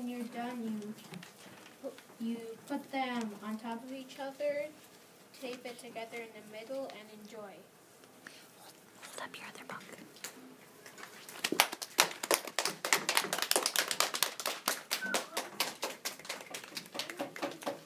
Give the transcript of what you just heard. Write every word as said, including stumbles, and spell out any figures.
when you're done, you you put them on top of each other, tape it together in the middle, and enjoy.